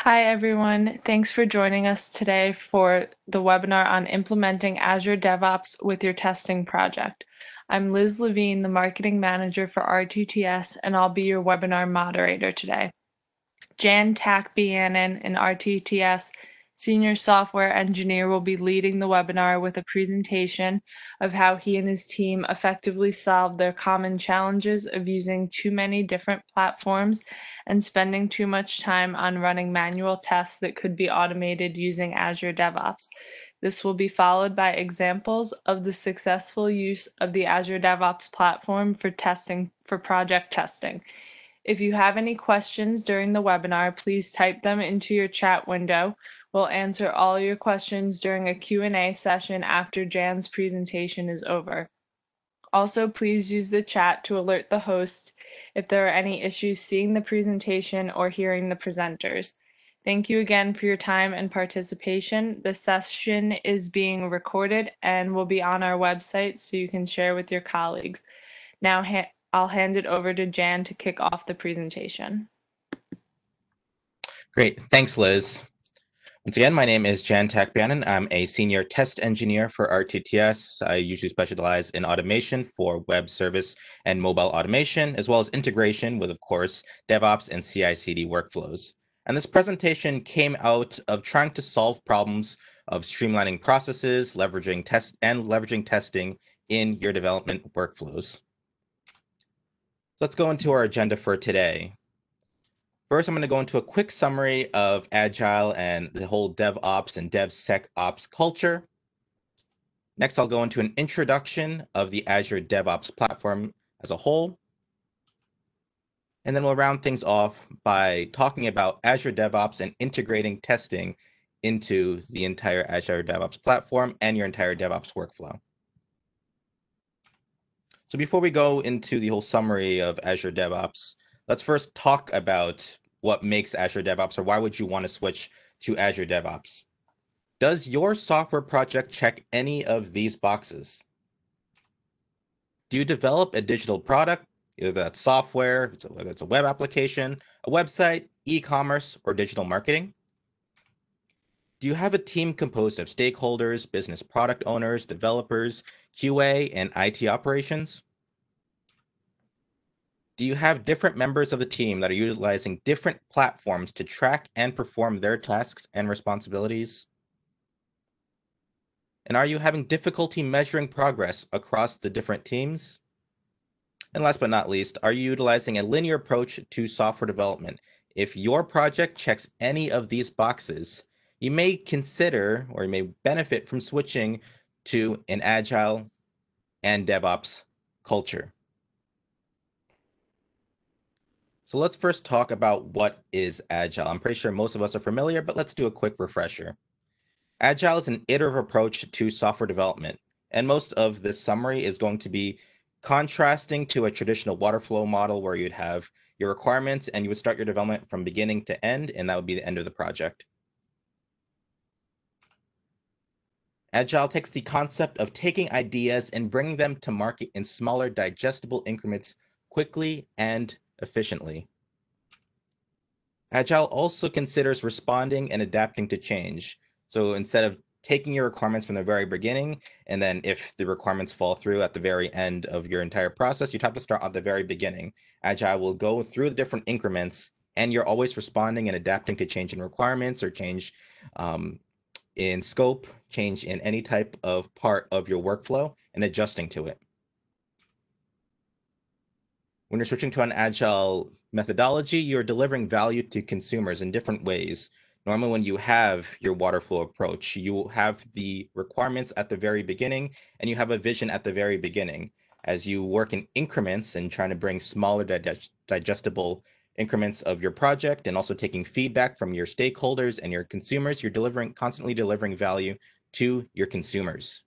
Hi, everyone. Thanks for joining us today for the webinar on implementing Azure DevOps with your testing project. I'm Liz Levine, the Marketing Manager for RTTS, and I'll be your webinar moderator today. Jan Takbianen, an RTTS Senior Software Engineer, will be leading the webinar with a presentation of how he and his team effectively solved their common challenges of using too many different platforms and spending too much time on running manual tests that could be automated using Azure DevOps. This will be followed by examples of the successful use of the Azure DevOps platform for project testing. If you have any questions during the webinar, please type them into your chat window. We'll answer all your questions during a Q&A session after Jan's presentation is over. Also, please use the chat to alert the host if there are any issues seeing the presentation or hearing the presenters. Thank you again for your time and participation. The session is being recorded and will be on our website so you can share with your colleagues. Now I'll hand it over to Jan to kick off the presentation. Great, thanks Liz. Once again, my name is Jan Takbianen. I'm a senior test engineer for RTTS. I usually specialize in automation for web service and mobile automation, as well as integration with, of course, DevOps and CI/CD workflows. And this presentation came out of trying to solve problems of streamlining processes, leveraging testing in your development workflows. Let's go into our agenda for today. First, I'm going to go into a quick summary of Agile and the whole DevOps and DevSecOps culture. Next, I'll go into an introduction of the Azure DevOps platform as a whole. And then we'll round things off by talking about Azure DevOps and integrating testing into the entire Azure DevOps platform and your entire DevOps workflow. So before we go into the whole summary of Azure DevOps, let's first talk about what makes Azure DevOps, or why would you want to switch to Azure DevOps? Does your software project check any of these boxes? Do you develop a digital product, either that's software, whether it's a web application, a website, e-commerce, or digital marketing? Do you have a team composed of stakeholders, business product owners, developers, QA, and IT operations? Do you have different members of the team that are utilizing different platforms to track and perform their tasks and responsibilities? And are you having difficulty measuring progress across the different teams? And last but not least, are you utilizing a linear approach to software development? If your project checks any of these boxes, you may consider or you may benefit from switching to an Agile and DevOps culture. So let's first talk about what is Agile. I'm pretty sure most of us are familiar, but let's do a quick refresher. Agile is an iterative approach to software development, and most of this summary is going to be contrasting to a traditional waterfall model where you'd have your requirements and you would start your development from beginning to end, and that would be the end of the project. Agile takes the concept of taking ideas and bringing them to market in smaller, digestible increments quickly and efficiently. Agile also considers responding and adapting to change. So instead of taking your requirements from the very beginning, and then if the requirements fall through at the very end of your entire process, you'd have to start at the very beginning. Agile will go through the different increments, and you're always responding and adapting to change in requirements or change in scope, change in any type of part of your workflow, and adjusting to it. When you're switching to an Agile methodology, you're delivering value to consumers in different ways. Normally, when you have your waterfall approach, you have the requirements at the very beginning, and you have a vision at the very beginning. As you work in increments and trying to bring smaller digestible increments of your project, and also taking feedback from your stakeholders and your consumers, you're constantly delivering value to your consumers.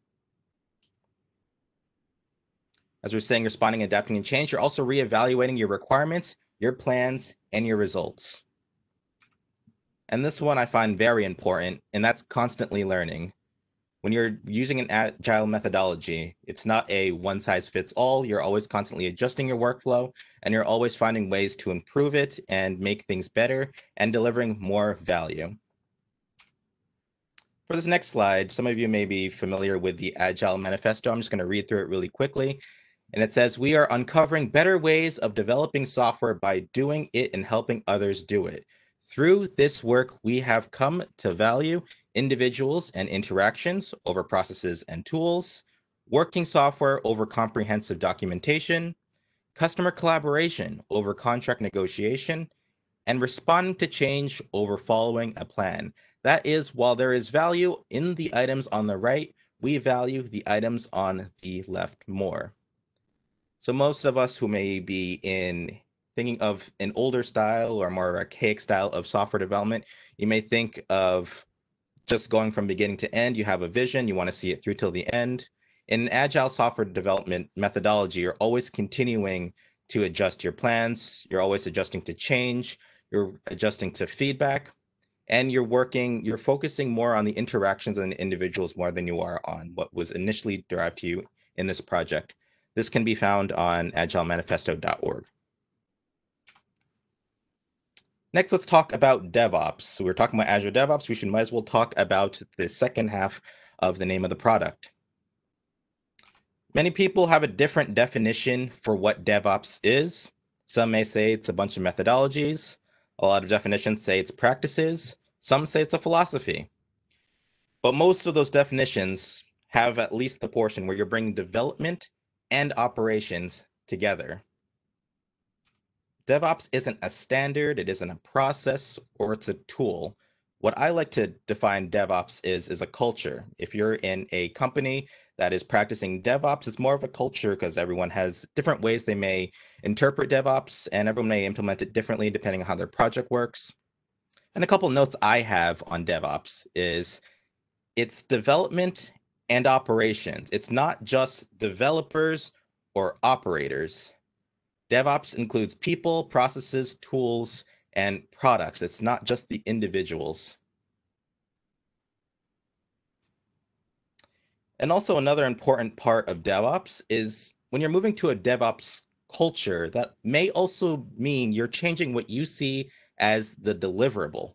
As we're saying, responding, adapting, and change, you're also reevaluating your requirements, your plans, and your results. And this one I find very important, and that's constantly learning. When you're using an agile methodology, it's not a one size fits all. You're always constantly adjusting your workflow, and you're always finding ways to improve it and make things better and delivering more value. For this next slide, some of you may be familiar with the Agile Manifesto. I'm just going to read through it really quickly. And it says, we are uncovering better ways of developing software by doing it and helping others do it. Through this work, we have come to value individuals and interactions over processes and tools, working software over comprehensive documentation, customer collaboration over contract negotiation, and responding to change over following a plan. That is, while there is value in the items on the right, we value the items on the left more. So most of us who may be thinking of an older style or more archaic style of software development, you may think of just going from beginning to end. You have a vision, you want to see it through till the end. In an agile software development methodology, you're always continuing to adjust your plans, you're always adjusting to change, you're adjusting to feedback, and you're focusing more on the interactions and the individuals more than you are on what was initially derived to you in this project. This can be found on agilemanifesto.org. Next, let's talk about DevOps. So we're talking about Azure DevOps. We might as well talk about the second half of the name of the product. Many people have a different definition for what DevOps is. Some may say it's a bunch of methodologies. A lot of definitions say it's practices. Some say it's a philosophy. But most of those definitions have at least the portion where you're bringing development and operations together. DevOps isn't a standard, it isn't a process, or it's a tool. What I like to define DevOps is a culture. If you're in a company that is practicing DevOps, it's more of a culture because everyone has different ways they may interpret DevOps, and everyone may implement it differently depending on how their project works. And a couple notes I have on DevOps is it's development and operations. It's not just developers or operators. DevOps includes people, processes, tools, and products. It's not just the individuals. And also another important part of DevOps is when you're moving to a DevOps culture, that may also mean you're changing what you see as the deliverable.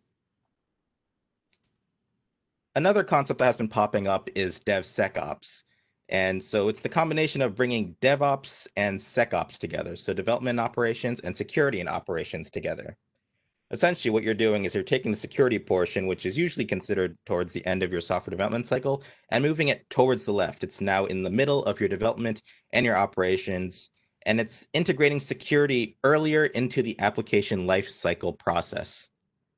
Another concept that has been popping up is DevSecOps. And so it's the combination of bringing DevOps and SecOps together. So development operations and security and operations together. Essentially, what you're doing is you're taking the security portion, which is usually considered towards the end of your software development cycle, and moving it towards the left. It's now in the middle of your development and your operations, and it's integrating security earlier into the application lifecycle process.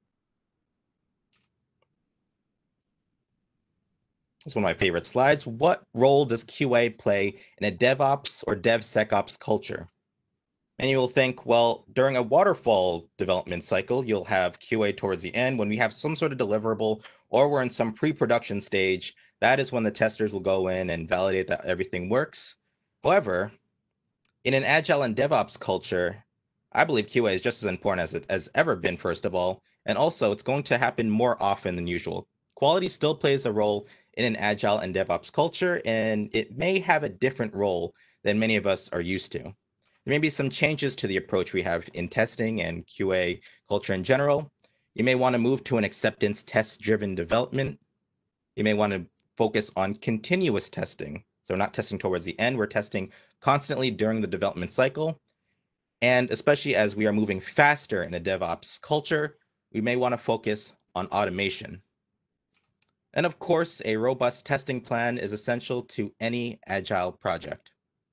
This is one of my favorite slides. What role does QA play in a DevOps or DevSecOps culture? And you will think, well, during a waterfall development cycle, you'll have QA towards the end. When we have some sort of deliverable or we're in some pre-production stage, that is when the testers will go in and validate that everything works. However, in an Agile and DevOps culture, I believe QA is just as important as it has ever been, first of all. And also, it's going to happen more often than usual. Quality still plays a role in an Agile and DevOps culture, and it may have a different role than many of us are used to. There may be some changes to the approach we have in testing and QA culture in general. You may want to move to an acceptance test-driven development. You may want to focus on continuous testing. So we're not testing towards the end, we're testing constantly during the development cycle. And especially as we are moving faster in a DevOps culture, we may want to focus on automation. And of course, a robust testing plan is essential to any Agile project.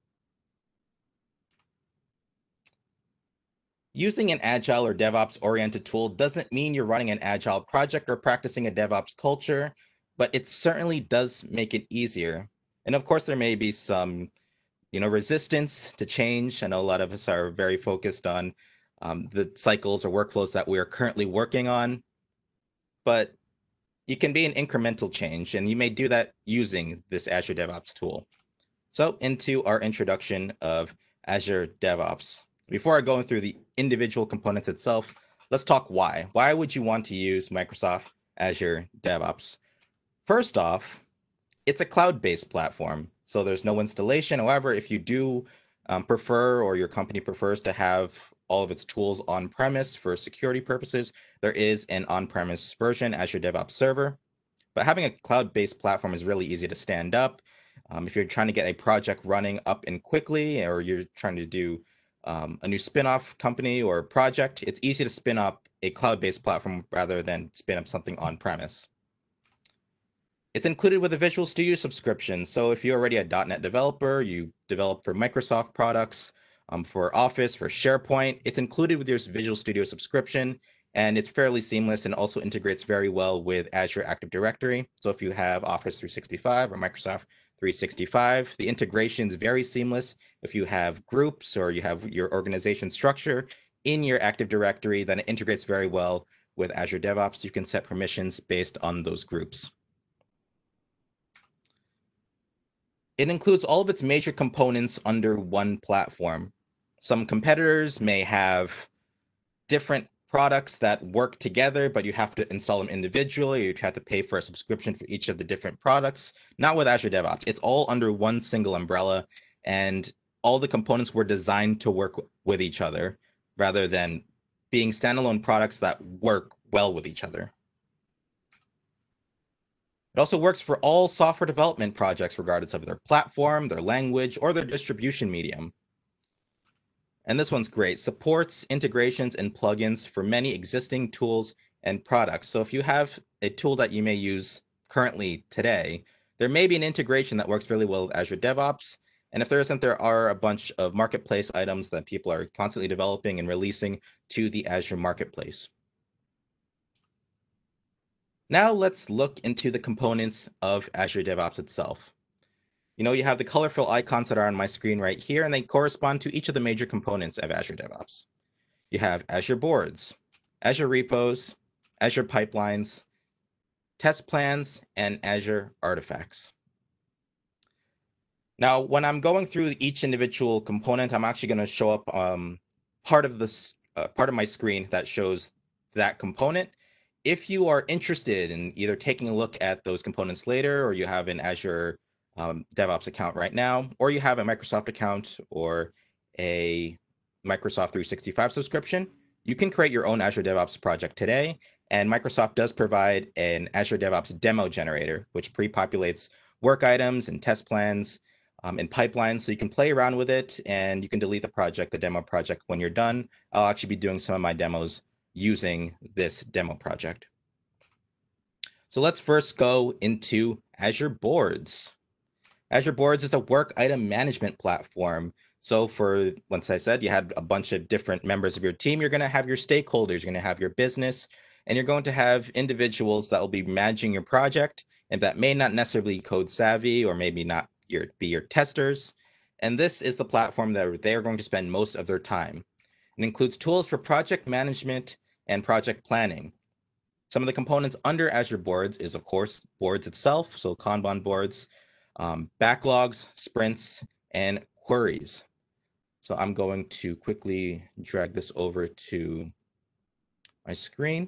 Using an Agile or DevOps-oriented tool doesn't mean you're running an Agile project or practicing a DevOps culture, but it certainly does make it easier. And of course, there may be some resistance to change. I know a lot of us are very focused on the cycles or workflows that we are currently working on, but you can be an incremental change, and you may do that using this Azure DevOps tool. So into our introduction of Azure DevOps. Before I go through the individual components itself, let's talk why. Why would you want to use Microsoft Azure DevOps? First off, It's a cloud-based platform, so there's no installation. However, if you do prefer, or your company prefers to have all of its tools on-premise for security purposes, there is an on-premise version, Azure DevOps Server. But having a cloud-based platform is really easy to stand up. If you're trying to get a project running up and quickly, or you're trying to do a new spin-off company or project, it's easy to spin up a cloud-based platform rather than spin up something on-premise. It's included with a Visual Studio subscription. So if you're already a .NET developer, you develop for Microsoft products, for Office, for SharePoint, it's included with your Visual Studio subscription, and it's fairly seamless and also integrates very well with Azure Active Directory. So if you have Office 365 or Microsoft 365, the integration is very seamless. If you have groups or you have your organization structure in your Active Directory, then it integrates very well with Azure DevOps. You can set permissions based on those groups. It includes all of its major components under one platform. Some competitors may have different products that work together, but you have to install them individually. You have to pay for a subscription for each of the different products. Not with Azure DevOps. It's all under one single umbrella, and all the components were designed to work with each other rather than being standalone products that work well with each other. It also works for all software development projects, regardless of their platform, their language, or their distribution medium. And this one's great. Supports integrations and plugins for many existing tools and products. So if you have a tool that you may use currently today, there may be an integration that works really well with Azure DevOps. And if there isn't, there are a bunch of marketplace items that people are constantly developing and releasing to the Azure Marketplace. Now let's look into the components of Azure DevOps itself. You have the colorful icons that are on my screen right here, and they correspond to each of the major components of Azure DevOps. You have Azure Boards, Azure Repos, Azure Pipelines, Test Plans, and Azure Artifacts. Now, when I'm going through each individual component, I'm actually going to show up part of my screen that shows that component. If you are interested in either taking a look at those components later, or you have an Azure DevOps account right now, or you have a Microsoft account or a Microsoft 365 subscription, you can create your own Azure DevOps project today. And Microsoft does provide an Azure DevOps demo generator, which pre-populates work items and test plans and pipelines. So you can play around with it, and you can delete the demo project when you're done. I'll actually be doing some of my demos using this demo project. So let's first go into Azure Boards. Azure Boards is a work item management platform. So once I said you had a bunch of different members of your team, you're going to have your stakeholders, you're going to have your business, and you're going to have individuals that will be managing your project, and that may not necessarily be code savvy or maybe not be your testers. And this is the platform that they are going to spend most of their time. It includes tools for project management and project planning. Some of the components under Azure Boards is, of course, boards itself, so Kanban boards, backlogs, sprints, and queries. So I'm going to quickly drag this over to my screen.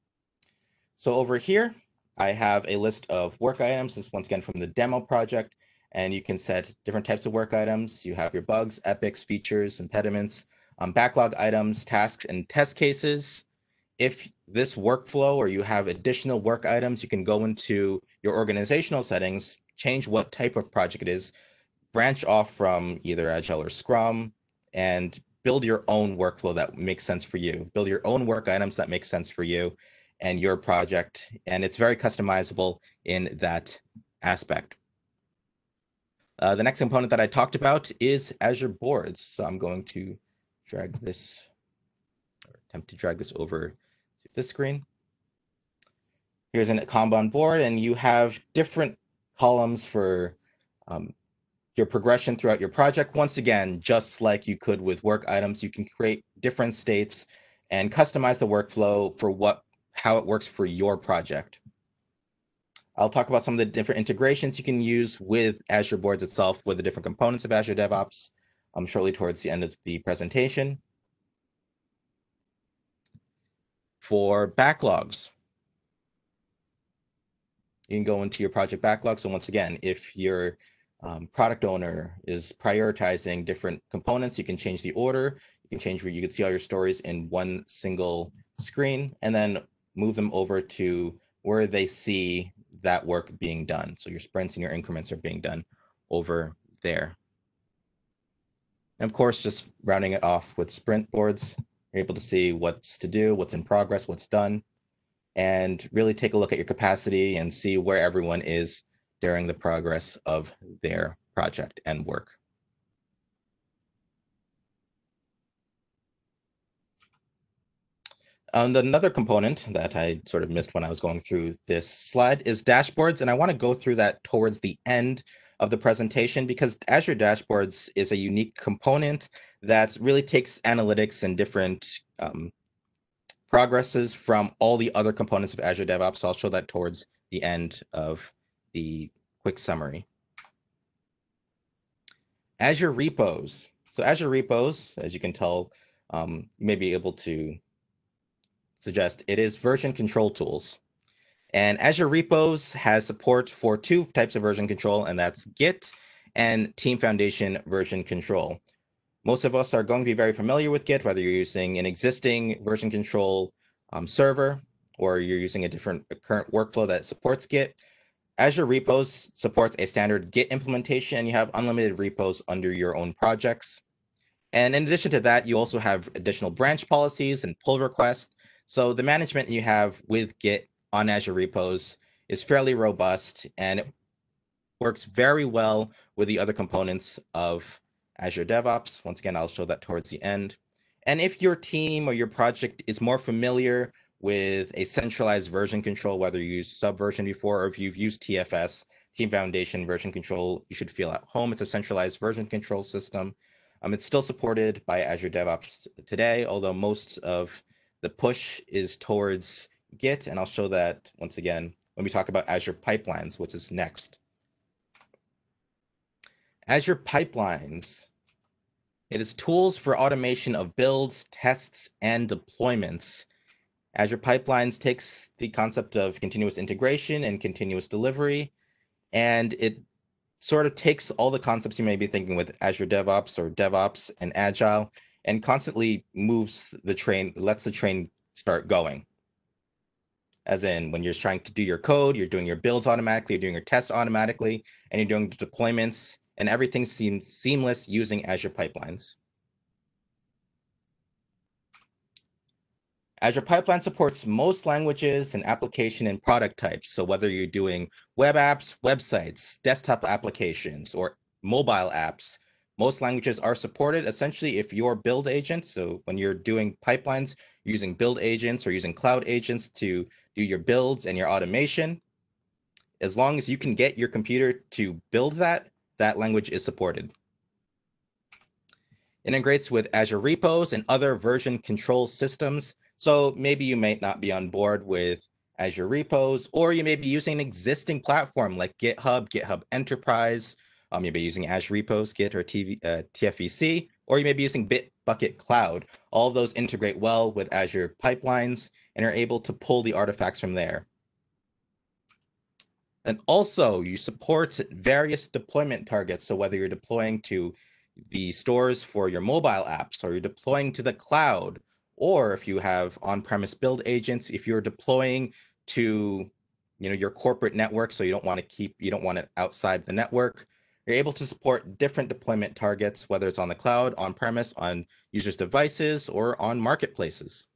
So over here, I have a list of work items. This once again from the demo project, and you can set different types of work items. You have your bugs, epics, features, impediments, backlog items, tasks, and test cases. If this workflow or you have additional work items, you can go into your organizational settings, change what type of project it is, branch off from either Agile or Scrum, and build your own workflow that makes sense for you. Build your own work items that make sense for you and your project. And it's very customizable in that aspect. The next component that I talked about is Azure Boards. So I'm going to drag this, or attempt to drag this over to this screen. Here's a Kanban board, and you have different columns for your progression throughout your project. Once again, just like you could with work items, you can create different states and customize the workflow for how it works for your project. I'll talk about some of the different integrations you can use with Azure Boards itself, with the different components of Azure DevOps, shortly towards the end of the presentation. For backlogs, You can go into your project backlog. So once again, if your product owner is prioritizing different components, you can change the order. You can change where you can see all your stories in one single screen, and then move them over to where they see that work being done. So your sprints and your increments are being done over there. And of course, just rounding it off with sprint boards, you're able to see what's to do, what's in progress, what's done, and really take a look at your capacity and see where everyone is during the progress of their project and work. Another component that I sort of missed when I was going through this slide is dashboards, and I want to go through that towards the end of the presentation because Azure Dashboards is a unique component that really takes analytics and different progresses from all the other components of Azure DevOps. So I'll show that towards the end of the quick summary. Azure repos. So Azure repos, as you can tell, you may be able to suggest it is version control tools. And Azure repos has support for two types of version control, and that's Git and Team Foundation version control. Most of us are going to be very familiar with Git, whether you're using an existing version control server or you're using a different current workflow that supports Git. Azure repos supports a standard Git implementation, and you have unlimited repos under your own projects. And in addition to that, you also have additional branch policies and pull requests. So the management you have with Git on Azure repos is fairly robust, and it works very well with the other components of Azure DevOps. Once again, I'll show that towards the end. And if your team or your project is more familiar with a centralized version control, whether you used Subversion before or if you've used TFS, Team Foundation version control, you should feel at home. It's a centralized version control system. It's still supported by Azure DevOps today, although most of the push is towards Git, and I'll show that once again when we talk about Azure Pipelines, which is next. Azure Pipelines. It is tools for automation of builds, tests, and deployments. Azure Pipelines takes the concept of continuous integration and continuous delivery, and it sort of takes all the concepts you may be thinking with Azure DevOps or DevOps and Agile and constantly moves the train, lets the train start going. As in, when you're trying to do your code, you're doing your builds automatically, you're doing your tests automatically, and you're doing the deployments, and everything seems seamless using Azure Pipelines. Azure Pipeline supports most languages and application and product types. So whether you're doing web apps, websites, desktop applications, or mobile apps, most languages are supported. Essentially, if your build agent, so when you're doing pipelines, you're using build agents or using cloud agents to do your builds and your automation, as long as you can get your computer to build that, that language is supported. Integrates with Azure repos and other version control systems. So maybe you may not be on board with Azure repos, or you may be using an existing platform like GitHub, GitHub Enterprise. You may be using Azure repos, Git or TFEC, or you may be using Bitbucket Cloud. All of those integrate well with Azure pipelines and are able to pull the artifacts from there. And also, you support various deployment targets. So whether you're deploying to the stores for your mobile apps, or you're deploying to the cloud, or if you have on-premise build agents, if you're deploying to your corporate network, so you don't want it outside the network, you're able to support different deployment targets, whether it's on the cloud, on-premise, on users' devices, or on marketplaces.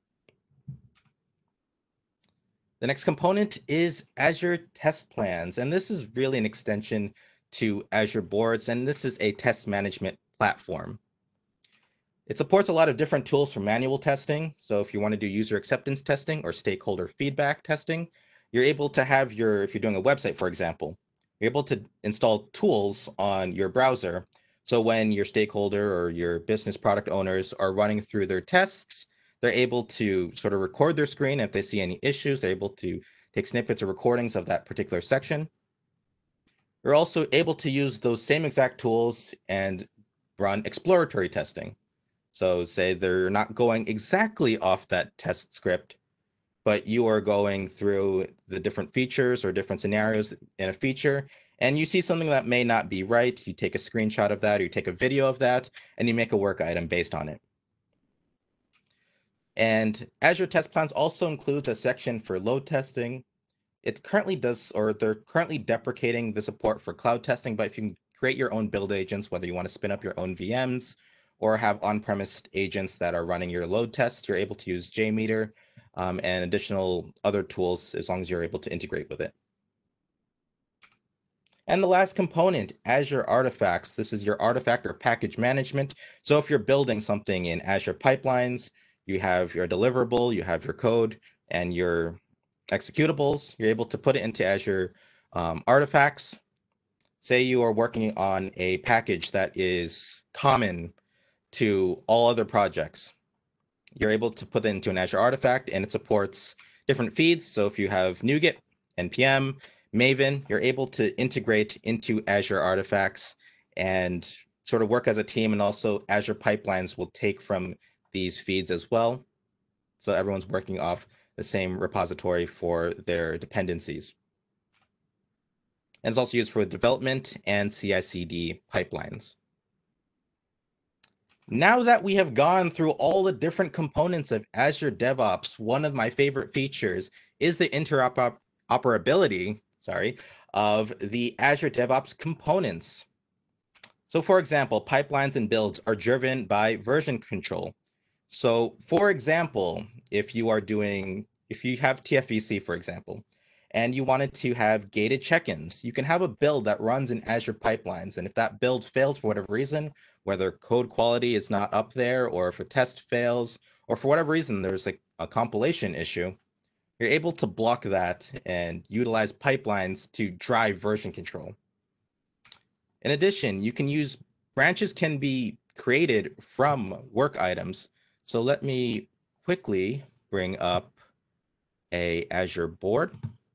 The next component is Azure Test Plans, and this is really an extension to Azure Boards, and this is a test management platform. It supports a lot of different tools for manual testing. So if you want to do user acceptance testing or stakeholder feedback testing, you're able to have if you're doing a website, for example, you're able to install tools on your browser. So when your stakeholder or your business product owners are running through their tests, they're able to sort of record their screen. If they see any issues, they're able to take snippets or recordings of that particular section. You're also able to use those same exact tools and run exploratory testing. So say they're not going exactly off that test script, but you are going through the different features or different scenarios in a feature, and you see something that may not be right. You take a screenshot of that, or you take a video of that, and you make a work item based on it. And Azure Test Plans also includes a section for load testing. It currently does, or they're currently deprecating the support for cloud testing, but if you can create your own build agents, whether you want to spin up your own VMs or have on-premise agents that are running your load tests, you're able to use JMeter and additional other tools as long as you're able to integrate with it. And the last component, Azure Artifacts. This is your artifact or package management. So if you're building something in Azure Pipelines, you have your deliverable, you have your code, and your executables, you're able to put it into Azure Artifacts. Say you are working on a package that is common to all other projects. You're able to put it into an Azure Artifact, and it supports different feeds. So if you have NuGet, NPM, Maven, you're able to integrate into Azure Artifacts and sort of work as a team. And also Azure Pipelines will take from these feeds as well. So everyone's working off the same repository for their dependencies. And it's also used for development and CI/CD pipelines. Now that we have gone through all the different components of Azure DevOps, one of my favorite features is the interoperability, of the Azure DevOps components. So for example, pipelines and builds are driven by version control. So for example, if you have TFVC, for example, and you wanted to have gated check-ins, you can have a build that runs in Azure pipelines. And if that build fails for whatever reason, whether code quality is not up there, or if a test fails, or for whatever reason, there's like a compilation issue, you're able to block that and utilize pipelines to drive version control. In addition, branches can be created from work items. So let me quickly bring up a Azure board.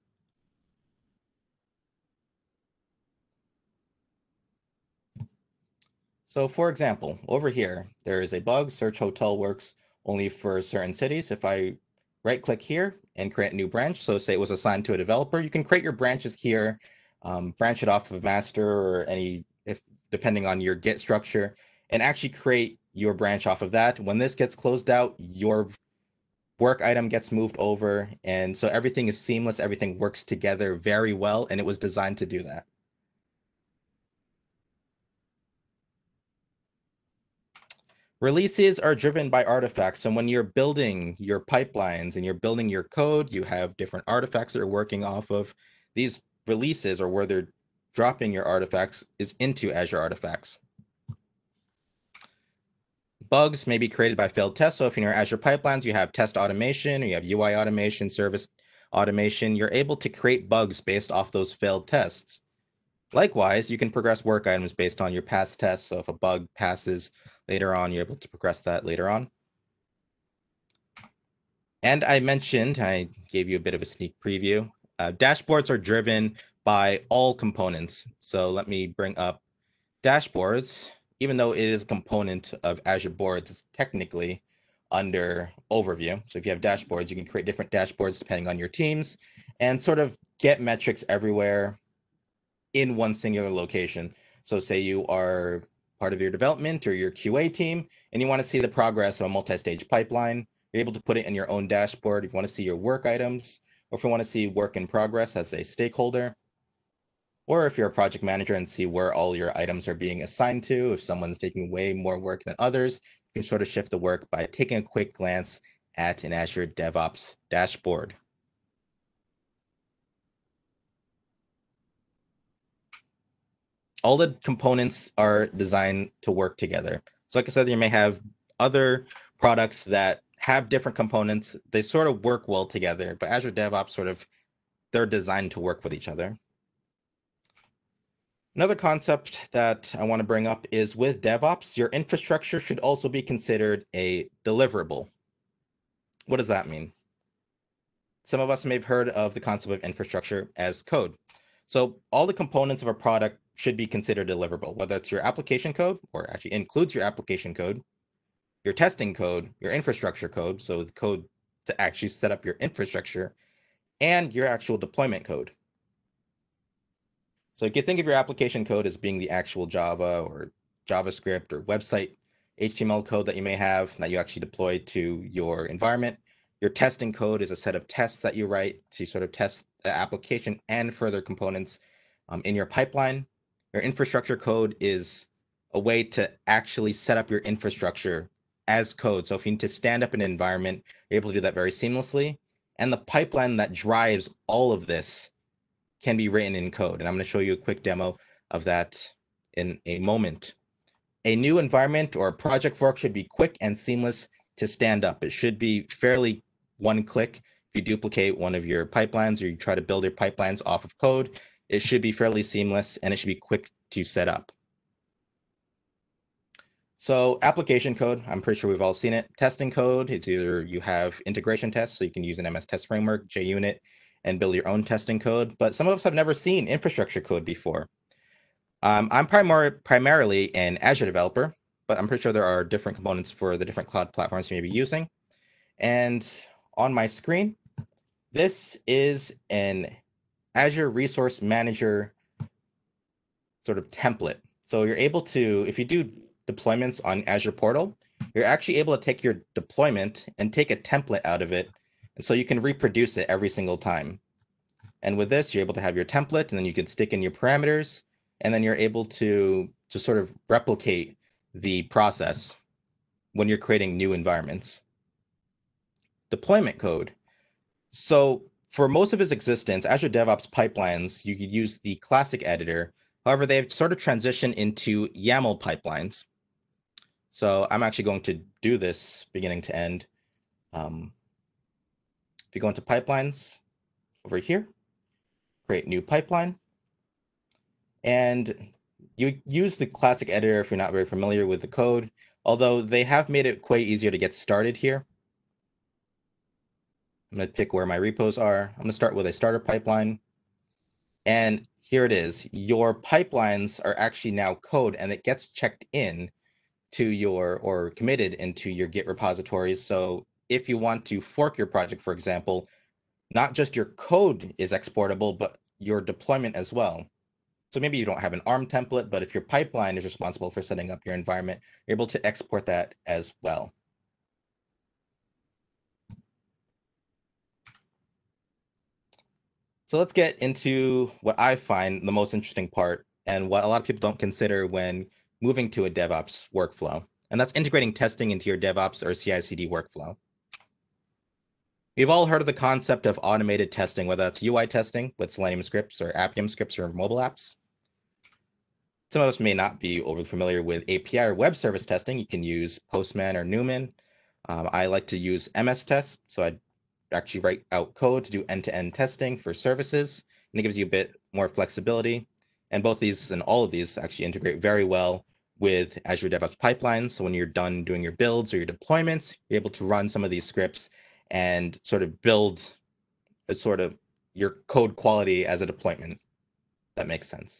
So for example, over here, there is a bug, search hotel works only for certain cities. If I right click here and create a new branch, so say it was assigned to a developer, you can create your branches here, branch it off of master or depending on your Git structure, and actually create your branch off of that. When this gets closed out, your work item gets moved over. And so everything is seamless. Everything works together very well. And it was designed to do that. Releases are driven by artifacts. And when you're building your pipelines and you're building your code, you have different artifacts that are working off of. These releases, or where they're dropping your artifacts, is into Azure Artifacts. Bugs may be created by failed tests. So if in your Azure pipelines, you have test automation, or you have UI automation, service automation, you're able to create bugs based off those failed tests. Likewise, you can progress work items based on your past tests. So if a bug passes later on, you're able to progress that later on. And I gave you a bit of a sneak preview. Dashboards are driven by all components. So let me bring up dashboards. Even though it is a component of Azure Boards, it's technically under overview. So if you have dashboards, you can create different dashboards depending on your teams and sort of get metrics everywhere in one singular location. So say you are part of your development or your QA team, and you want to see the progress of a multi-stage pipeline, you're able to put it in your own dashboard. If you want to see your work items, or if you want to see work in progress as a stakeholder, or if you're a project manager and see where all your items are being assigned to, if someone's taking way more work than others, you can sort of shift the work by taking a quick glance at an Azure DevOps dashboard. All the components are designed to work together. So like I said, you may have other products that have different components. They sort of work well together, but Azure DevOps they're designed to work with each other. Another concept that I want to bring up is with DevOps, your infrastructure should also be considered a deliverable. What does that mean? Some of us may have heard of the concept of infrastructure as code. So all the components of a product should be considered deliverable, whether it's your application code, or actually includes your application code, your testing code, your infrastructure code, so the code to actually set up your infrastructure and your actual deployment code. So you can think of your application code as being the actual Java or JavaScript or website HTML code that you may have that you actually deploy to your environment. Your testing code is a set of tests that you write to sort of test the application and further components in your pipeline. Your infrastructure code is a way to actually set up your infrastructure as code. So if you need to stand up an environment, you're able to do that very seamlessly. And the pipeline that drives all of this can be written in code. And I'm going to show you a quick demo of that in a moment. A new environment or project fork should be quick and seamless to stand up. It should be fairly one click. If you duplicate one of your pipelines or you try to build your pipelines off of code, it should be fairly seamless and it should be quick to set up. So application code, I'm pretty sure we've all seen it. Testing code, it's either you have integration tests, so you can use an MS test framework, JUnit, and build your own testing code. But some of us have never seen infrastructure code before. I'm primarily an Azure developer, but I'm pretty sure there are different components for the different cloud platforms you may be using. And on my screen, this is an Azure Resource Manager sort of template. So you're able to, if you do deployments on Azure Portal, you're actually able to take your deployment and take a template out of it. And so you can reproduce it every single time. And with this, you're able to have your template, and then you can stick in your parameters, and then you're able to sort of replicate the process when you're creating new environments. Deployment code. So for most of its existence, Azure DevOps pipelines, you could use the classic editor. However, they've sort of transitioned into YAML pipelines. So I'm actually going to do this beginning to end. If you go into pipelines over here, create new pipeline. And you use the classic editor if you're not very familiar with the code, although they have made it quite easier to get started here. I'm going to pick where my repos are. I'm going to start with a starter pipeline. And here it is. Your pipelines are actually now code, and it gets checked in to your, or committed into your Git repositories. So if you want to fork your project, for example, not just your code is exportable, but your deployment as well. So maybe you don't have an ARM template, but if your pipeline is responsible for setting up your environment, you're able to export that as well. So let's get into what I find the most interesting part and what a lot of people don't consider when moving to a DevOps workflow. And that's integrating testing into your DevOps or CI/CD workflow. We've all heard of the concept of automated testing, whether that's UI testing with Selenium scripts or Appium scripts or mobile apps. Some of us may not be overly familiar with API or web service testing. You can use Postman or Newman. I like to use MS Test, so I actually write out code to do end-to-end testing for services, and it gives you a bit more flexibility. And both these and all of these actually integrate very well with Azure DevOps pipelines. So when you're done doing your builds or your deployments, you're able to run some of these scripts and sort of build a sort of your code quality as a deployment. That makes sense.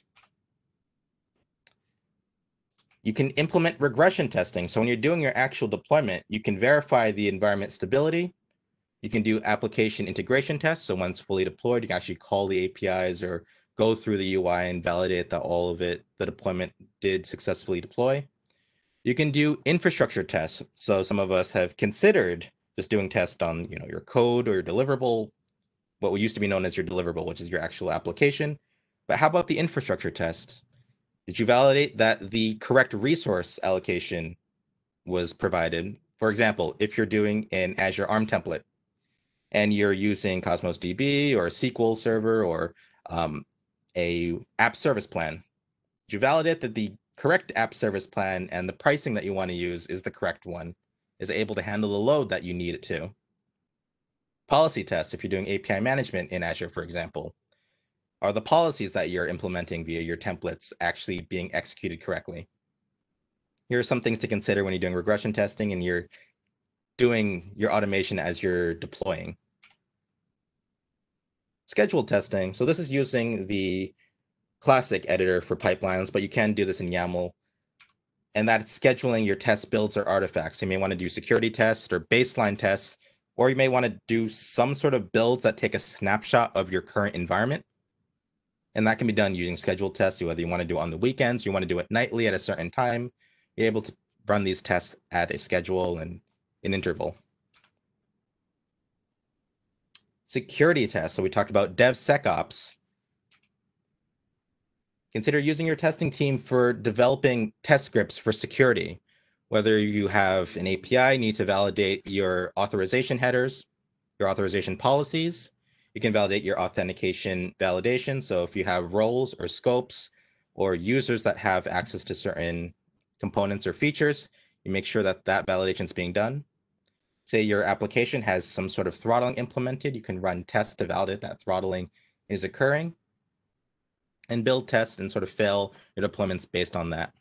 You can implement regression testing. So when you're doing your actual deployment, you can verify the environment stability. You can do application integration tests. So once fully deployed, you can actually call the APIs or go through the UI and validate that all of it, the deployment did successfully deploy. You can do infrastructure tests. So some of us have considered just doing tests on, your code or your deliverable, what used to be known as your deliverable, which is your actual application. But how about the infrastructure tests? Did you validate that the correct resource allocation was provided? For example, if you're doing an Azure ARM template and you're using Cosmos DB or a SQL server or a app service plan, did you validate that the correct app service plan and the pricing that you want to use is the correct one? Is it able to handle the load that you need it to? Policy tests, if you're doing API management in Azure, for example. Are the policies that you're implementing via your templates actually being executed correctly? Here are some things to consider when you're doing regression testing and you're doing your automation as you're deploying. Scheduled testing. So this is using the classic editor for pipelines, but you can do this in YAML. And that's scheduling your test builds or artifacts. You may want to do security tests or baseline tests Or you may want to do some sort of builds that take a snapshot of your current environment. And that can be done using scheduled tests, whether you want to do it on the weekends, you want to do it nightly at a certain time. You're able to run these tests at a schedule and an interval. Security tests. So we talked about DevSecOps. Consider using your testing team for developing test scripts for security. Whether you have an API, you need to validate your authorization headers, your authorization policies. You can validate your authentication validation. So if you have roles or scopes or users that have access to certain components or features, you make sure that that validation is being done. Say your application has some sort of throttling implemented, you can run tests to validate that throttling is occurring and build tests and sort of fail your deployments based on that.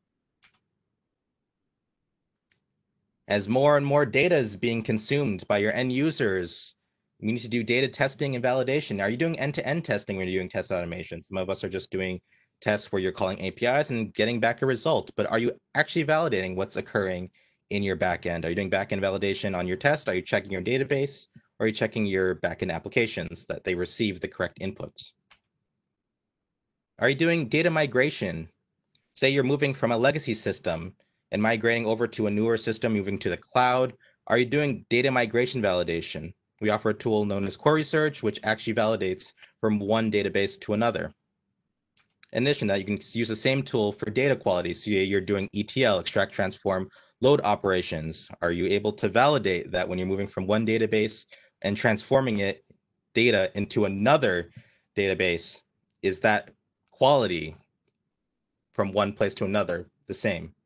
As more and more data is being consumed by your end users, you need to do data testing and validation. Are you doing end-to-end testing when you're doing test automation? Some of us are just doing tests where you're calling APIs and getting back a result, but are you actually validating what's occurring in your backend? Are you doing backend validation on your test? Are you checking your database? Or are you checking your backend applications that they receive the correct inputs? Are you doing data migration? Say you're moving from a legacy system and migrating over to a newer system, moving to the cloud. Are you doing data migration validation? We offer a tool known as Query Search, which actually validates from one database to another. In addition to that, you can use the same tool for data quality. So you're doing ETL, extract, transform, load operations. Are you able to validate that when you're moving from one database and transforming it data into another database, is that quality from one place to another the same?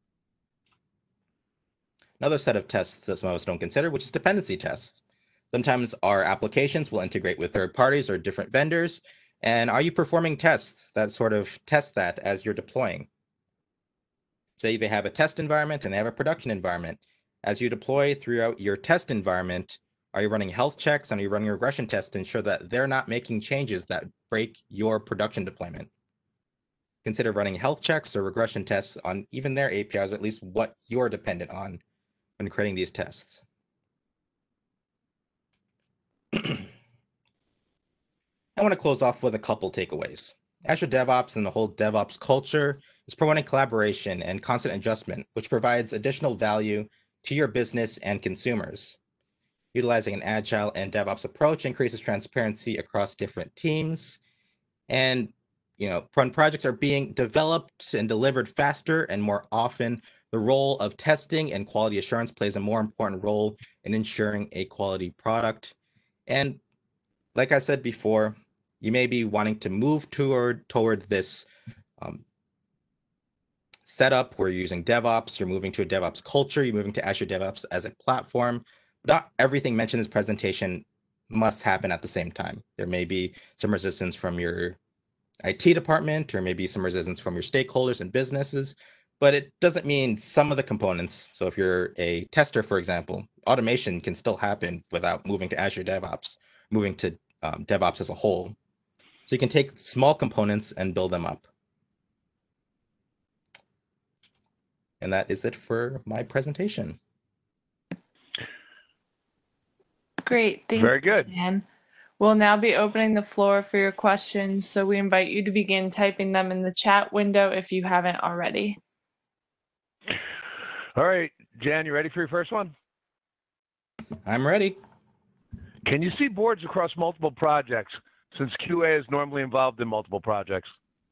Another set of tests that some of us don't consider, which is dependency tests. Sometimes our applications will integrate with third parties or different vendors. And are you performing tests that sort of test that as you're deploying? Say they have a test environment and they have a production environment. As you deploy throughout your test environment, are you running health checks and are you running regression tests to ensure that they're not making changes that break your production deployment? Consider running health checks or regression tests on even their APIs, or at least what you're dependent on when creating these tests. I want to close off with a couple takeaways. Azure DevOps and the whole DevOps culture is promoting collaboration and constant adjustment, which provides additional value to your business and consumers. Utilizing an agile and DevOps approach increases transparency across different teams. And when projects are being developed and delivered faster and more often, the role of testing and quality assurance plays a more important role in ensuring a quality product. And like I said before, you may be wanting to move toward this setup where you're using DevOps, you're moving to a DevOps culture, you're moving to Azure DevOps as a platform. But not everything mentioned in this presentation must happen at the same time. There may be some resistance from your IT department, or maybe some resistance from your stakeholders and businesses, but it doesn't mean some of the components. So if you're a tester, for example, automation can still happen without moving to Azure DevOps, moving to DevOps as a whole. So you can take small components and build them up. And that is it for my presentation. Great, thank Very you, good. Dan. We'll now be opening the floor for your questions, so we invite you to begin typing them in the chat window if you haven't already. All right, Jan, you ready for your first one? I'm ready. Can you see boards across multiple projects since QA is normally involved in multiple projects?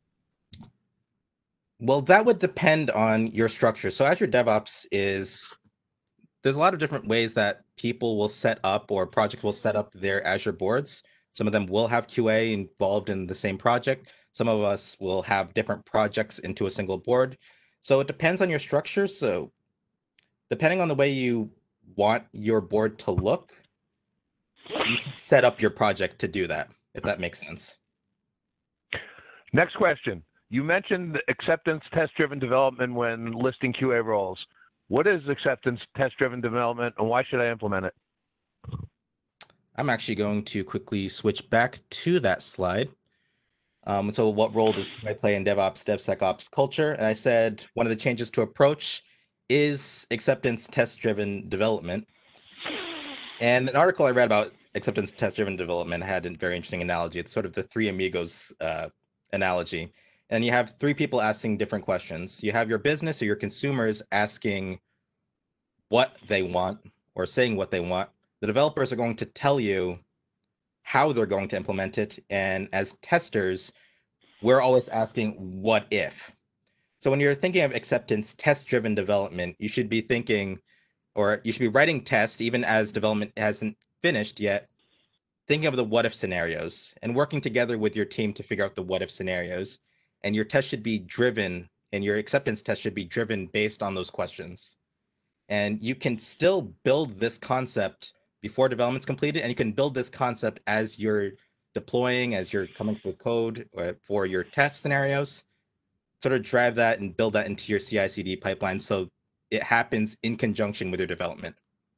Well, that would depend on your structure. So Azure DevOps there's a lot of different ways that people will set up or projects will set up their Azure boards. Some of them will have QA involved in the same project. Some of us will have different projects into a single board. So it depends on your structure. So depending on the way you want your board to look, you should set up your project to do that, if that makes sense. Next question. You mentioned acceptance test-driven development when listing QA roles. What is acceptance test-driven development and why should I implement it? I'm actually going to quickly switch back to that slide. So what role does QA play in DevOps, DevSecOps culture? And I said one of the changes to approach is acceptance test-driven development. And an article I read about acceptance test-driven development had a very interesting analogy. It's sort of the Three Amigos analogy. And you have three people asking different questions. You have your business or your consumers asking what they want or saying what they want. The developers are going to tell you how they're going to implement it. And as testers, we're always asking, what if? So when you're thinking of acceptance test-driven development, you should be thinking, or you should be writing tests even as development hasn't finished yet, thinking of the what if scenarios and working together with your team to figure out the what if scenarios. And your test should be driven, and your acceptance test should be driven based on those questions. And you can still build this concept before development's completed, and you can build this concept as you're deploying, as you're coming up with code for your test scenarios, sort of drive that and build that into your CI/CD pipeline so it happens in conjunction with your development.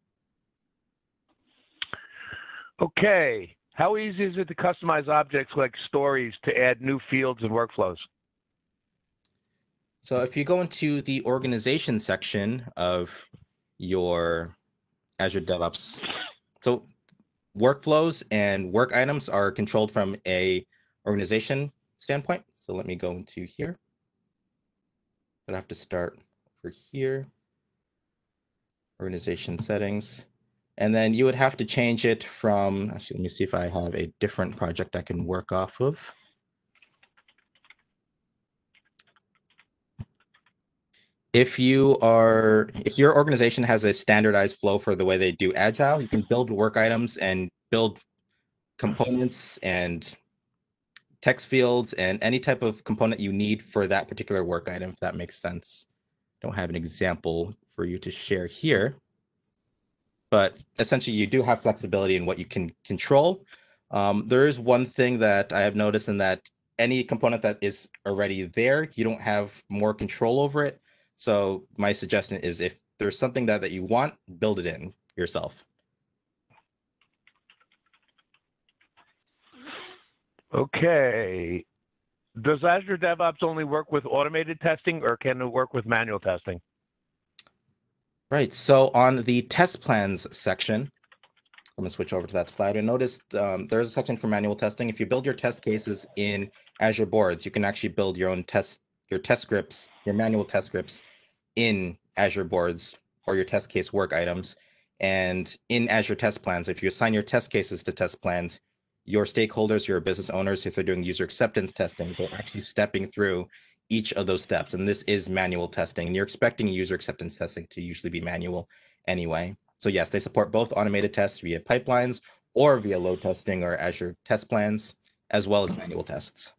Okay. How easy is it to customize objects like stories to add new fields and workflows? So if you go into the organization section of your Azure DevOps, so workflows and work items are controlled from a organization standpoint. So let me go into here. I'd have to start over here, organization settings. And then you would have to change it from, actually, let me see if I have a different project I can work off of. If your organization has a standardized flow for the way they do Agile, you can build work items and build components and text fields and any type of component you need for that particular work item, if that makes sense. Don't have an example for you to share here, but essentially you do have flexibility in what you can control. There is one thing that I have noticed in that any component that is already there, you don't have more control over it. So my suggestion is if there's something that you want, build it in yourself. Okay. Does Azure DevOps only work with automated testing, or can it work with manual testing? Right. So on the test plans section, I'm going to switch over to that slide. I noticed there's a section for manual testing. If you build your test cases in Azure Boards, you can actually build your own test scripts, your manual test scripts in Azure Boards or your test case work items. And in Azure Test Plans, if you assign your test cases to test plans, your stakeholders, your business owners, if they're doing user acceptance testing, they're actually stepping through each of those steps. And this is manual testing. And you're expecting user acceptance testing to usually be manual anyway. So yes, they support both automated tests via pipelines or via load testing or Azure Test Plans, as well as manual tests.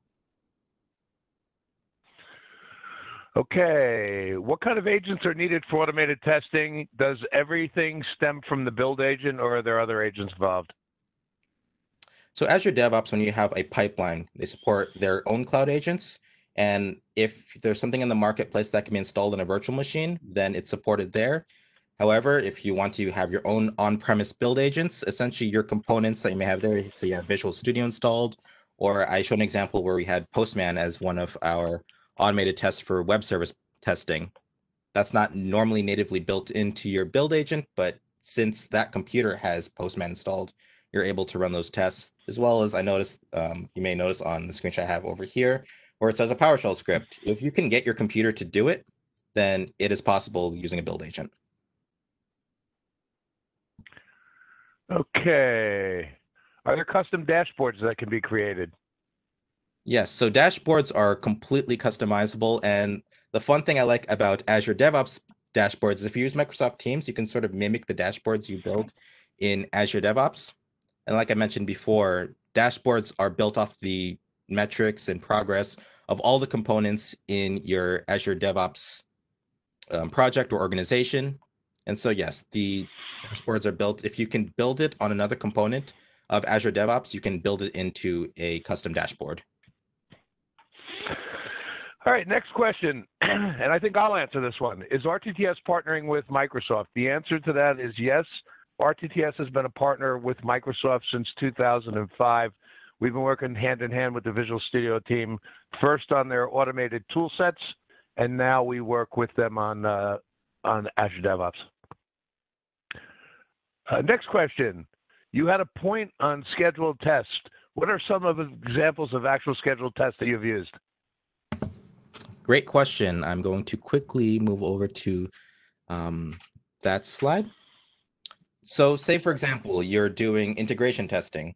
Okay, what kind of agents are needed for automated testing? Does everything stem from the build agent, or are there other agents involved? So Azure DevOps, when you have a pipeline, they support their own cloud agents. And if there's something in the marketplace that can be installed in a virtual machine, then it's supported there. However, if you want to have your own on-premise build agents, essentially your components that you may have there, so you have Visual Studio installed, or I showed an example where we had Postman as one of our automated tests for web service testing. That's not normally natively built into your build agent, but since that computer has Postman installed, you're able to run those tests, as well as I noticed, you may notice on the screenshot I have over here, where it says a PowerShell script. If you can get your computer to do it, then it is possible using a build agent. Okay. Are there custom dashboards that can be created? Yes, so dashboards are completely customizable. And the fun thing I like about Azure DevOps dashboards is if you use Microsoft Teams, you can sort of mimic the dashboards you build in Azure DevOps. And like I mentioned before, dashboards are built off the metrics and progress of all the components in your Azure DevOps project or organization. And so, yes, the dashboards are built. If you can build it on another component of Azure DevOps, you can build it into a custom dashboard. All right, next question, and I think I'll answer this one. Is RTTS partnering with Microsoft? The answer to that is yes. RTTS has been a partner with Microsoft since 2005. We've been working hand in hand with the Visual Studio team, first on their automated tool sets, and now we work with them on Azure DevOps. Next question. You had a point on scheduled tests. What are some of the examples of actual scheduled tests that you've used? Great question. I'm going to quickly move over to that slide. So say, for example, you're doing integration testing,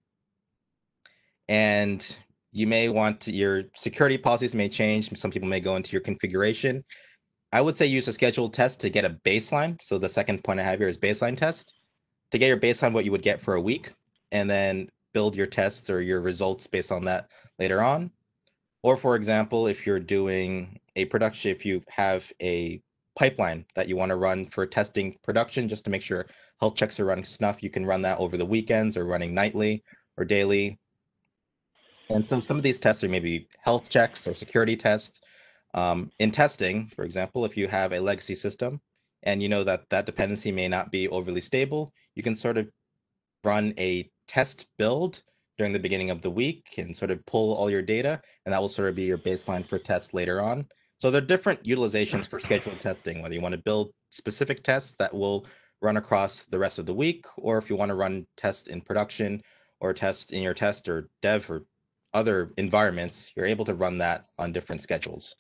and you may want your security policies may change. Some people may go into your configuration. I would say use a scheduled test to get a baseline. So the second point I have here is baseline test. To get your baseline, what you would get for a week, and then build your tests or your results based on that later on. Or for example, if you're doing a production, if you have a pipeline that you want to run for testing production, just to make sure health checks are running enough, you can run that over the weekends or running nightly or daily. And so some of these tests are maybe health checks or security tests. In testing, for example, if you have a legacy system and you know that that dependency may not be overly stable, you can sort of run a test build during the beginning of the week and sort of pull all your data, and that will sort of be your baseline for tests later on. So there are different utilizations for scheduled testing, whether you want to build specific tests that will run across the rest of the week, or if you want to run tests in production or tests in your test or dev or other environments, you're able to run that on different schedules.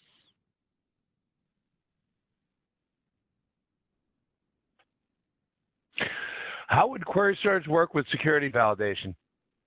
How would query search work with security validation?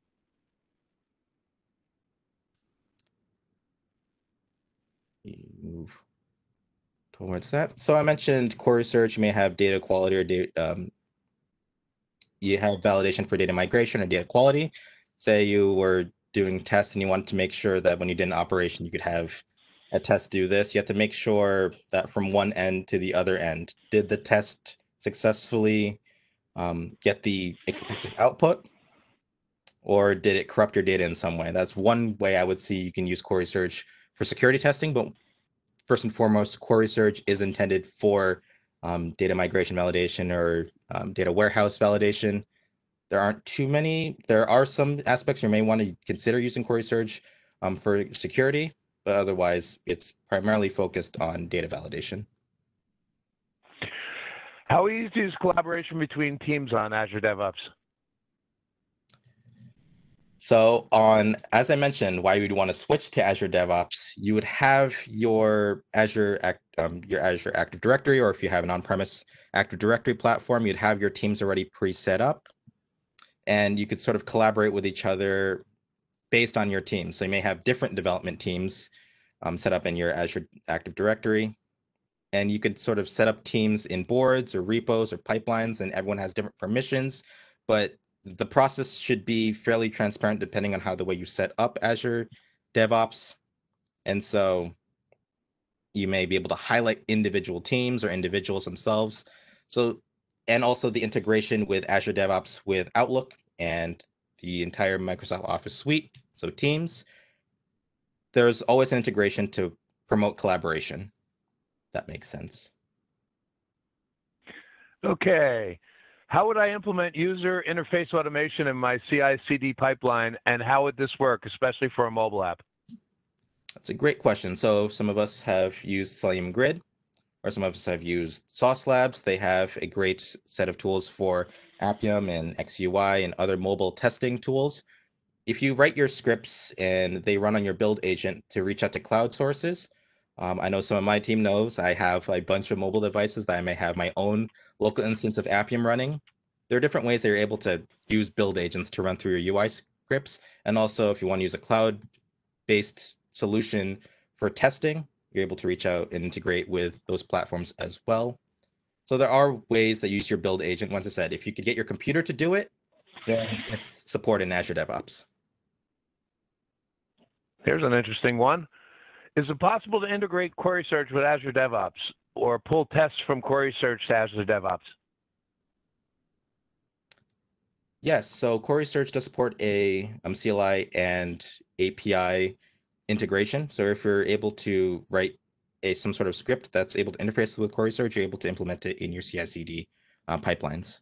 Move towards that. So I mentioned query search may have data quality or data. You have validation for data migration or data quality. Say you were doing tests and you wanted to make sure that when you did an operation, you could have a test do this. You have to make sure that from one end to the other end, did the test successfully get the expected output, or did it corrupt your data in some way? That's one way I would see you can use query search for security testing, but first and foremost, query search is intended for data migration validation or data warehouse validation. There aren't too many. There are some aspects you may want to consider using query search for security, but otherwise it's primarily focused on data validation. How easy is collaboration between teams on Azure DevOps? So as I mentioned, why you'd want to switch to Azure DevOps, you would have your Azure Active Directory, or if you have an on-premise Active Directory platform, you'd have your teams already pre-set up, and you could sort of collaborate with each other based on your team. So you may have different development teams set up in your Azure Active Directory, and you could sort of set up teams in boards or repos or pipelines, and everyone has different permissions, but the process should be fairly transparent depending on how the way you set up Azure DevOps. And so you may be able to highlight individual teams or individuals themselves. So, and also the integration with Azure DevOps with Outlook and the entire Microsoft Office suite, so Teams. There's always an integration to promote collaboration. That makes sense. Okay. How would I implement user interface automation in my CI/CD pipeline, and how would this work, especially for a mobile app? That's a great question. So some of us have used Selenium Grid, or some of us have used Sauce Labs. They have a great set of tools for Appium and XUI and other mobile testing tools. If you write your scripts and they run on your build agent to reach out to cloud sources, I know some of my team knows I have a bunch of mobile devices that I may have my own local instance of Appium running. There are different ways that you're able to use build agents to run through your UI scripts. And also, if you want to use a cloud-based solution for testing, you're able to reach out and integrate with those platforms as well. So there are ways that use your build agent. Once I said, if you could get your computer to do it, then it's supported in Azure DevOps. Here's an interesting one. Is it possible to integrate query search with Azure DevOps or pull tests from query search to Azure DevOps? Yes, so query search does support a CLI and API integration. So if you're able to write some sort of script that's able to interface with query search, you're able to implement it in your CI/CD pipelines.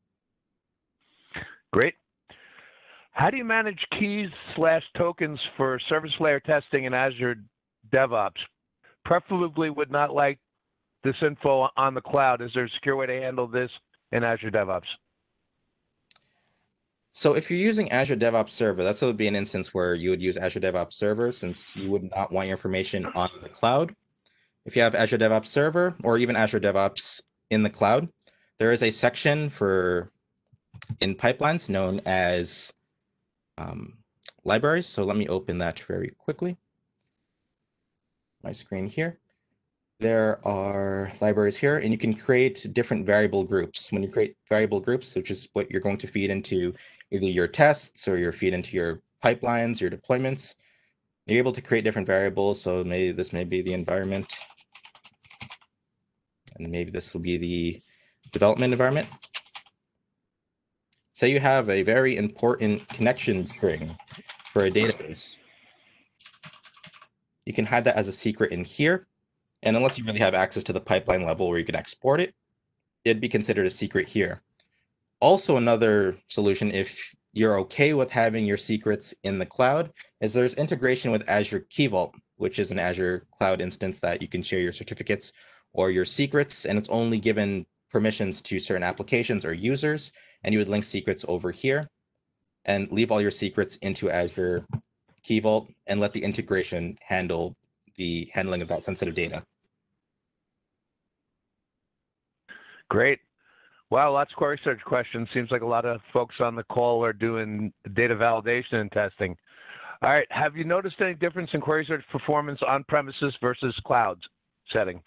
Great. How do you manage keys/tokens for service layer testing in Azure DevOps? Preferably would not like this info on the cloud. Is there a secure way to handle this in Azure DevOps? So if you're using Azure DevOps Server, that's would be an instance where you would use Azure DevOps Server since you would not want your information on the cloud. If you have Azure DevOps Server or even Azure DevOps in the cloud, there is a section in pipelines known as libraries. So let me open that very quickly. My screen here. There are libraries here, and you can create different variable groups. When you create variable groups, which is what you're going to feed into either your tests or your feed into your pipelines, your deployments, you're able to create different variables. So maybe this may be the environment, and maybe this will be the development environment. Say you have a very important connection string for a database. You can hide that as a secret in here. And unless you really have access to the pipeline level where you can export it, it'd be considered a secret here. Also, another solution, if you're okay with having your secrets in the cloud, is there's integration with Azure Key Vault, which is an Azure cloud instance that you can share your certificates or your secrets, and it's only given permissions to certain applications or users, and you would link secrets over here and leave all your secrets into Azure Key Vault and let the integration handle the handling of that sensitive data. Great. Wow, lots of query search questions. Seems like a lot of folks on the call are doing data validation and testing. All right, have you noticed any difference in query search performance on premises versus cloud setting?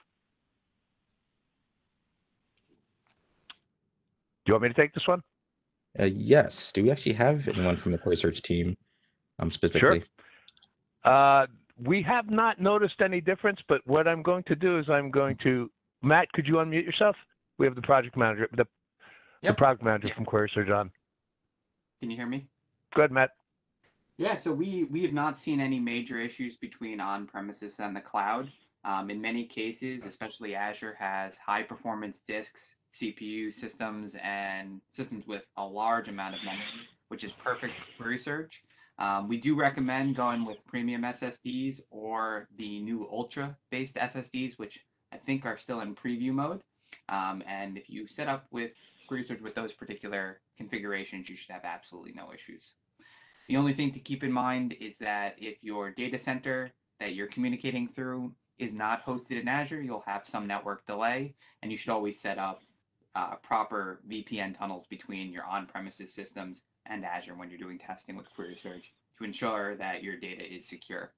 Do you want me to take this one? Yes. Do we actually have anyone from the query search team specifically? Sure. We have not noticed any difference, but what I'm going to do is Matt, could you unmute yourself? We have the project manager, the product manager from Query Search on. Can you hear me? Go ahead, Matt. Yeah, so we have not seen any major issues between on-premises and the cloud. In many cases, especially Azure has high performance disks, CPU systems, and systems with a large amount of memory, which is perfect for query search. We do recommend going with premium SSDs or the new Ultra-based SSDs, which I think are still in preview mode. And if you set up with query search with those particular configurations, you should have absolutely no issues. The only thing to keep in mind is that if your data center that you're communicating through is not hosted in Azure, you'll have some network delay, and you should always set up proper VPN tunnels between your on-premises systems and Azure when you're doing testing with query search to ensure that your data is secure.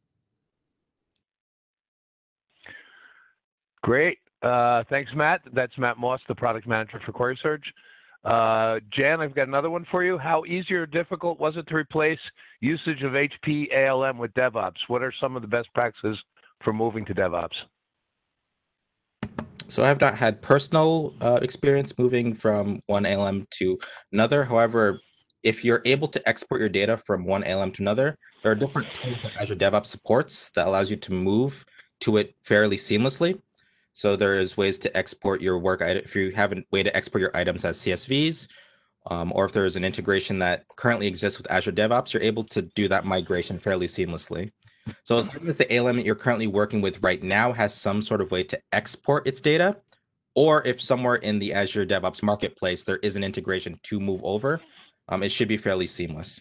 Great. Thanks, Matt. That's Matt Moss, the product manager for Query Search. Jan, I've got another one for you. How easy or difficult was it to replace usage of HP ALM with DevOps? What are some of the best practices for moving to DevOps? So I have not had personal experience moving from one ALM to another. However, if you're able to export your data from one ALM to another, there are different tools that Azure DevOps supports that allows you to move to it fairly seamlessly. So there is ways to export your work item if you have a way to export your items as CSVs, or if there is an integration that currently exists with Azure DevOps, you're able to do that migration fairly seamlessly. So as long as the ALM that you're currently working with right now has some sort of way to export its data, or if somewhere in the Azure DevOps marketplace there is an integration to move over, it should be fairly seamless.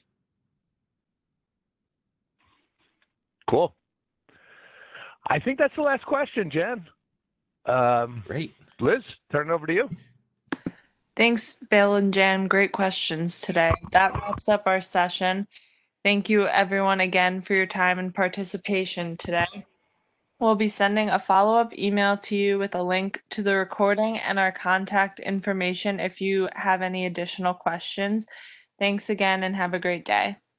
Cool. I think that's the last question, Jan. Great. Liz, turn it over to you. Thanks, Bill and Jan. Great questions today. That wraps up our session. Thank you, everyone, again for your time and participation today. We'll be sending a follow-up email to you with a link to the recording and our contact information if you have any additional questions. Thanks again and have a great day.